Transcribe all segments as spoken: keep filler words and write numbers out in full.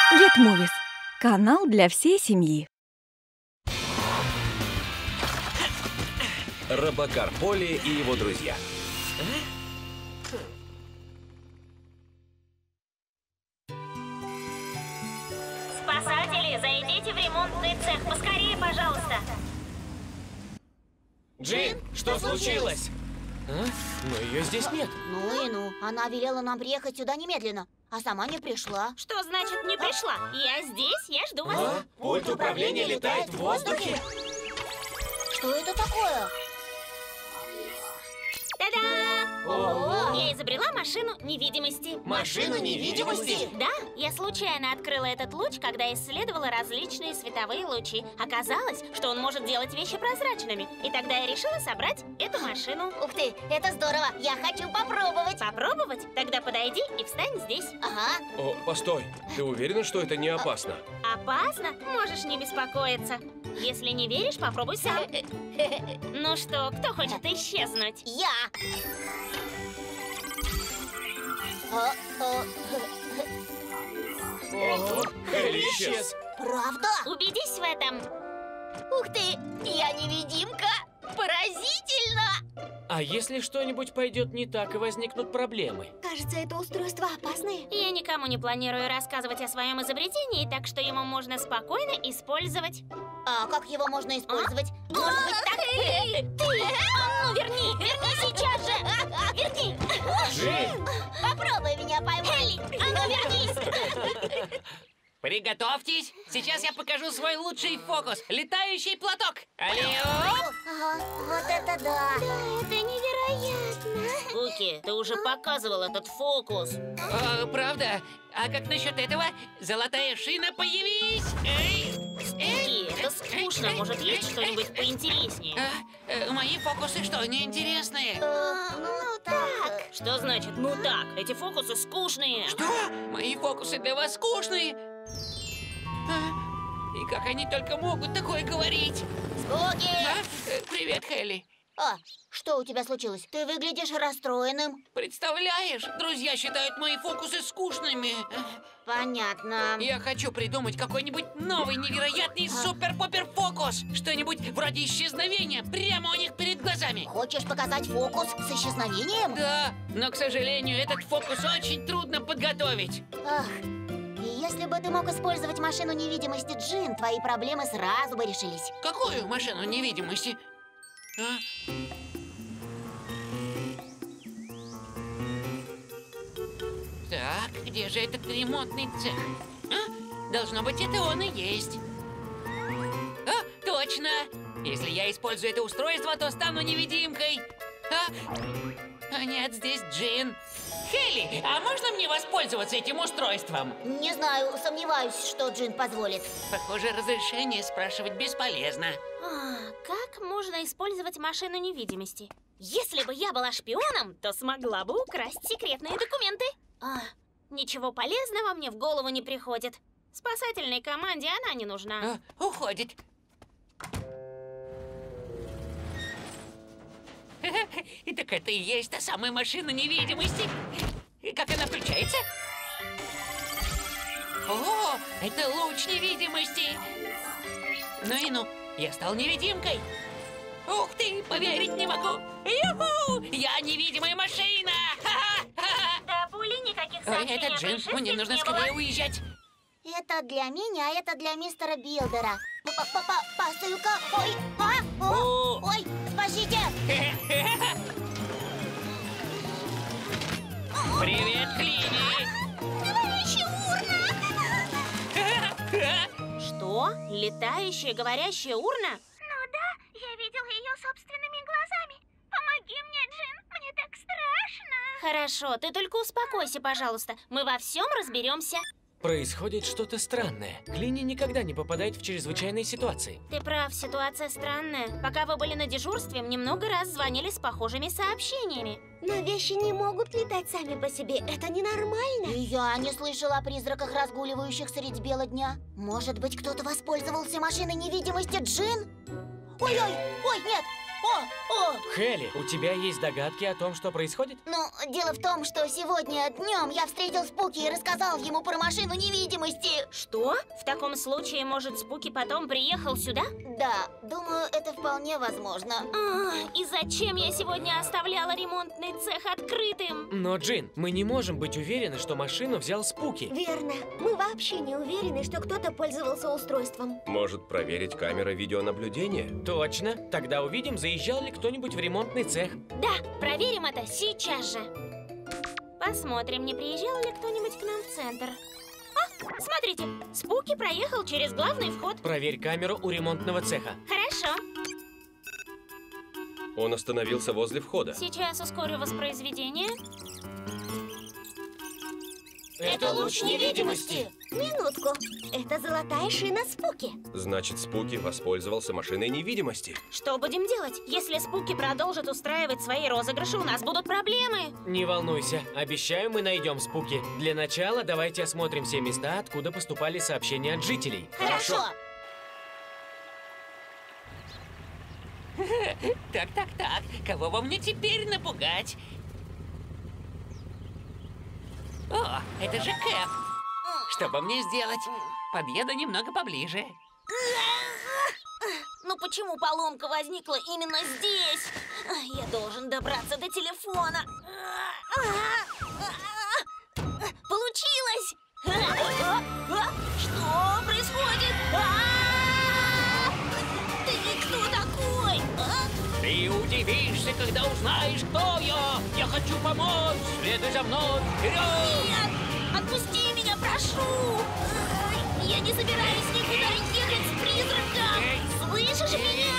Get Movies – канал для всей семьи. Робокар Поли и его друзья. Спасатели, зайдите в ремонтный цех. Поскорее, пожалуйста. Джин, что случилось? А? Но ее здесь нет. Ну и ну, она велела нам приехать сюда немедленно, а сама не пришла. Что значит не пришла? Я здесь, я жду вас. А? Пульт управления летает в воздухе? Что это такое? Та-да! Ого! Я изобрела машину невидимости. Машину невидимости? Да, я случайно открыла этот луч, когда исследовала различные световые лучи. Оказалось, что он может делать вещи прозрачными. И тогда я решила собрать эту машину. Ух ты, это здорово! Я хочу попробовать! Попробовать? Тогда подойди и встань здесь. Ага. О, постой. Ты уверена, что это не опасно? Опасно? Можешь не беспокоиться. Если не веришь, попробуй сам. Ну что, кто хочет исчезнуть? Я! О, о, Ого, Хелли исчез. правда? Убедись в этом. Ух ты, я невидимка! Поразительно! А если что-нибудь пойдет не так и возникнут проблемы? Кажется, это устройство опасное. Я никому не планирую рассказывать о своем изобретении, так что ему можно спокойно использовать. А как его можно использовать? Может быть, так? Ты! А ну, верни! Верни сейчас же! Верни! Джин! Попробуй меня поймать. Хелли! А ну, вернись! Приготовьтесь! Сейчас я покажу свой лучший фокус — летающий платок! Алло! Ага, вот это да! Это невероятно! Куки, ты уже показывал этот фокус. О, правда? А как насчет этого? Золотая шина, появись! Эй! Куки, это скучно. Может, есть что-нибудь поинтереснее? А, э, мои фокусы что, неинтересные? Э, ну так. Что значит «ну так»? Эти фокусы скучные. Что? Мои фокусы для вас скучные? А? И как они только могут такое говорить? Спуки! А? Э, Привет, Хелли. А, что у тебя случилось? Ты выглядишь расстроенным. Представляешь, друзья считают мои фокусы скучными. Понятно. Я хочу придумать какой-нибудь новый невероятный супер-попер-фокус. Что-нибудь вроде исчезновения прямо у них перед глазами. Хочешь показать фокус с исчезновением? Да, но, к сожалению, этот фокус очень трудно подготовить. Ах, и если бы ты мог использовать машину невидимости, Джин, твои проблемы сразу бы решились. Какую машину невидимости? А? Так, где же этот ремонтный цех? А? Должно быть, это он и есть. А, точно! Если я использую это устройство, то стану невидимкой. А, а нет, здесь Джин. Хелли, а можно мне воспользоваться этим устройством? Не знаю, сомневаюсь, что Джин позволит. Похоже, разрешение спрашивать бесполезно. А, как можно использовать машину невидимости? Если бы я была шпионом, то смогла бы украсть секретные документы. А, ничего полезного мне в голову не приходит. Спасательной команде она не нужна. А, уходит. Так это и есть та самая машина невидимости. И как она включается? О, это луч невидимости. Ну и ну, я стал невидимкой. Ух ты, поверить не могу. Юху! Я невидимая машина! Ха-ха-ха! Да, Пули, никаких Ой, сообщений это о Джин, происшествии мне нужно не скорее было. уезжать. Это для меня, это для мистера Билдера. П-п-п- Посылка. Ой, а, о, ой, спасите! Привет, Клини! Товарищи урна! Что? Летающая говорящая урна? Ну да, я видел ее собственными глазами. Помоги мне, Джин, мне так страшно. Хорошо, ты только успокойся, пожалуйста. Мы во всем разберемся. Происходит что-то странное. Клини никогда не попадает в чрезвычайные ситуации. Ты прав, ситуация странная. Пока вы были на дежурстве, мне много раз звонили с похожими сообщениями. Но вещи не могут летать сами по себе. Это ненормально. И я не слышала о призраках, разгуливающих средь бела дня. Может быть, кто-то воспользовался машиной невидимости, Джин? Ой-ой, ой, нет! О, о! Хелли, у тебя есть догадки о том, что происходит? Ну, дело в том, что сегодня днем я встретил Спуки и рассказал ему про машину невидимости. Что? В таком случае, может, Спуки потом приехал сюда? Да, думаю, это вполне возможно. А, и зачем я сегодня оставляла ремонтный цех открытым? Но, Джин, мы не можем быть уверены, что машину взял Спуки. Верно. Мы вообще не уверены, что кто-то пользовался устройством. Может, проверить камеры видеонаблюдения? Точно. Тогда увидим, заезжал ли кто-нибудь в ремонтный цех. Да, проверим это сейчас же. Посмотрим, не приезжал ли кто-нибудь к нам в центр. А, смотрите, Спуки проехал через главный вход. Проверь камеру у ремонтного цеха. Хорошо. Он остановился возле входа. Сейчас ускорю воспроизведение. Это луч невидимости. Минутку. Это золотая шина Спуки. Значит, Спуки воспользовался машиной невидимости. Что будем делать? Если Спуки продолжит устраивать свои розыгрыши, у нас будут проблемы. Не волнуйся, обещаю, мы найдем Спуки. Для начала давайте осмотрим все места, откуда поступали сообщения от жителей. Хорошо. Так, так, так. Кого бы мне теперь напугать? О, это же Кэп. Что бы мне сделать? Подъеду немного поближе. Ну почему поломка возникла именно здесь? Я должен добраться до телефона. Получилось! Что происходит? Ты кто такой? Ты удивишься, когда узнаешь, кто я. Я хочу помочь. Следуй за мной. Вперед! Нет! Отпусти меня, прошу! Я не собираюсь никуда ехать с призраком! Слышишь меня?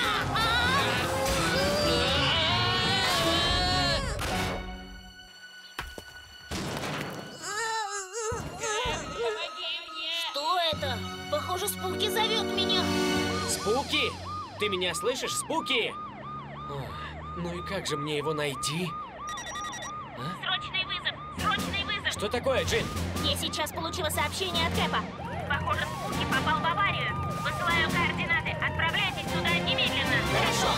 Что это? Похоже, Спуки зовет меня. Спуки! Ты меня слышишь, Спуки? Ох, ну и как же мне его найти? Срочный вызов! Срочный вызов! Что такое, Джин? Я сейчас получила сообщение от Кэпа. Похоже, Спуки попал в аварию. Высылаю координаты. Отправляйтесь туда немедленно. Хорошо.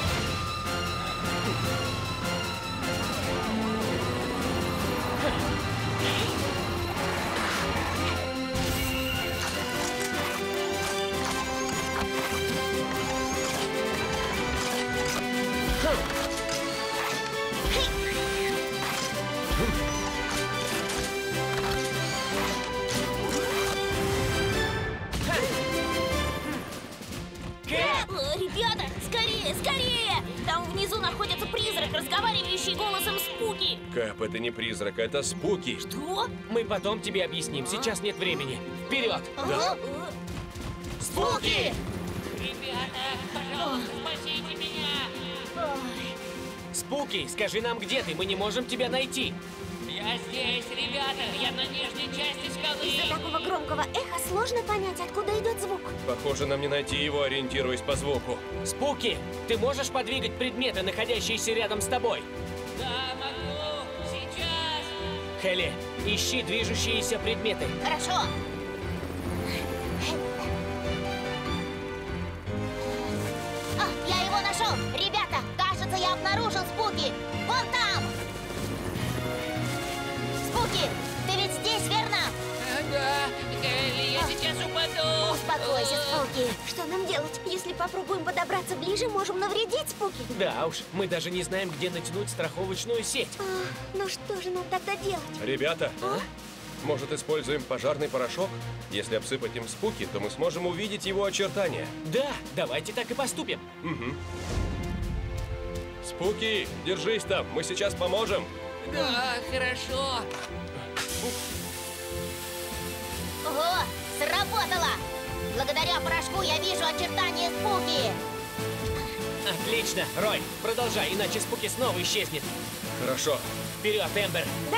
Э, Ребята, скорее, скорее! Там внизу находится призрак, разговаривающий голосом Спуки. Кэп, это не призрак, это Спуки. Что? Мы потом тебе объясним, сейчас нет времени. Вперед! Да? Спуки! Ребята, пожалуйста, спасите меня. Спуки, скажи нам, где ты, мы не можем тебя найти. Я здесь, ребята. Я на нижней части Из-за скалы. такого громкого эха сложно понять, откуда идет звук. Похоже, нам не найти его, ориентируясь по звуку. Спуки, ты можешь подвигать предметы, находящиеся рядом с тобой? Да, могу. Сейчас. Хелли, ищи движущиеся предметы. Хорошо. А, я его нашел! Ребята, кажется, я обнаружил Спуки! Вон там! Спуки, ты ведь здесь, верно? Да, Элли, я сейчас упаду. Успокойся, Спуки. Что нам делать? Если попробуем подобраться ближе, можем навредить Спуки. Да уж, мы даже не знаем, где натянуть страховочную сеть. А, ну что же нам тогда делать? Ребята, может, используем пожарный порошок? Если обсыпать им Спуки, то мы сможем увидеть его очертания. Да, давайте так и поступим. Угу. Спуки, держись там, мы сейчас поможем. Да, хорошо. Ого, сработало! Благодаря порошку я вижу очертания Спуки. Отлично, Рой, продолжай, иначе Спуки снова исчезнет. Хорошо. Вперед, Эмбер. Да.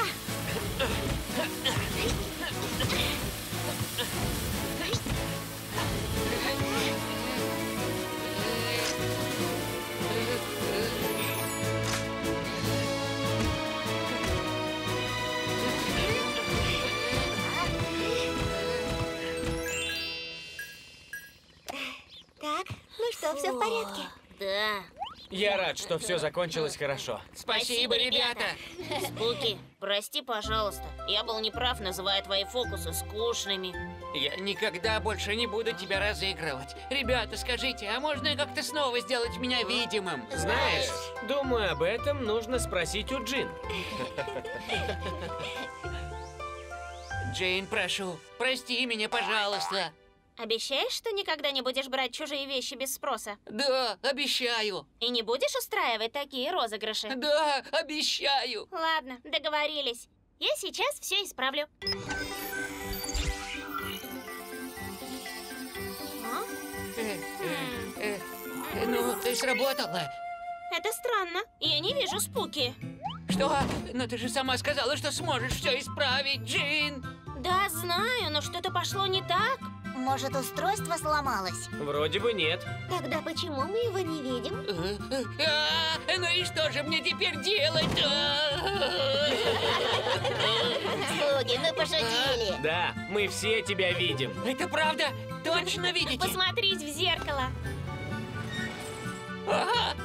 Так, ну что, все в порядке? Да. Я рад, что все закончилось хорошо. Спасибо, ребята. Спуки, прости, пожалуйста. Я был неправ, называя твои фокусы скучными. Я никогда больше не буду тебя разыгрывать. Ребята, скажите, а можно как-то снова сделать меня видимым? Знаешь, думаю, об этом нужно спросить у Джин. Джейн, прошу, прости меня, пожалуйста. Обещаешь, что никогда не будешь брать чужие вещи без спроса? Да, обещаю. И не будешь устраивать такие розыгрыши? Да, обещаю. Ладно, договорились. Я сейчас все исправлю. А? Э, э, э, ну, ты сработала. Это странно. Я не вижу Спуки. Что? Но ты же сама сказала, что сможешь все исправить, Джин. Да, знаю, но что-то пошло не так. Может, устройство сломалось? Вроде бы нет. Тогда почему мы его не видим? А, ну и что же мне теперь делать? Слуги, мы пошутили. Да, мы все тебя видим. Это правда? Точно видите? Посмотрись в зеркало. Ага,